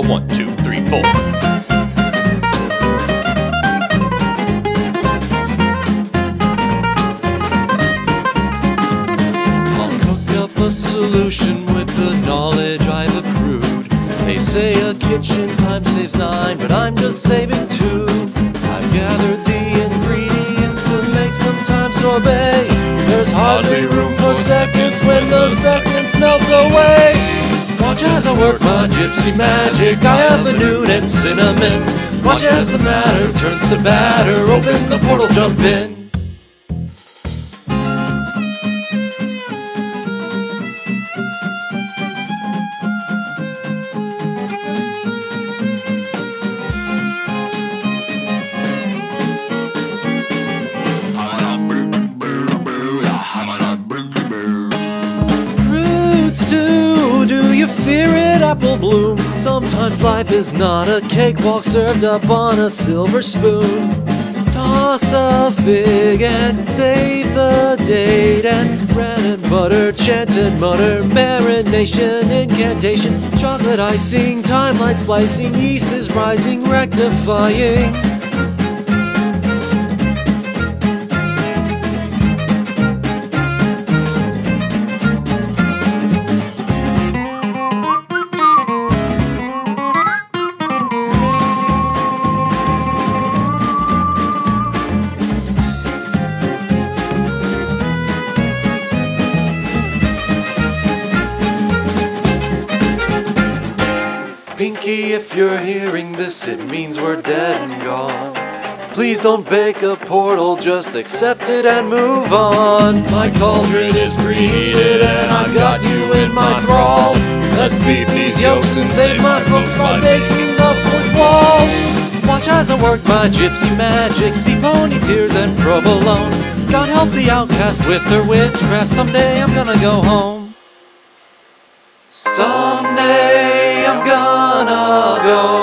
1, 2, 3, 4. I'll cook up a solution with the knowledge I've accrued. They say a kitchen time saves 9, but I'm just saving 2. I've gathered the ingredients to make some thyme sorbet. There's hardly room for seconds when the seconds melt away. Watch as I work my gypsy magic. I have the noon and cinnamon. Watch as the matter turns to batter. Open the portal, jump in. Too, do you fear it, apple bloom? Sometimes life is not a cakewalk served up on a silver spoon. Toss a fig and save the date, and bread and butter, chanted mutter, marination, incantation, chocolate icing, timeline splicing, yeast is rising, rectifying. Pinky, if you're hearing this, it means we're dead and gone. Please don't bake a portal, just accept it and move on. My cauldron is preheated and I've got you in my thrall. Let's beat these yolks and save my folks by making the 4th wall. Watch as I work my gypsy magic, see pony tears and provolone. God help the outcast with her witchcraft, someday I'm gonna go home. Someday I'm gonna go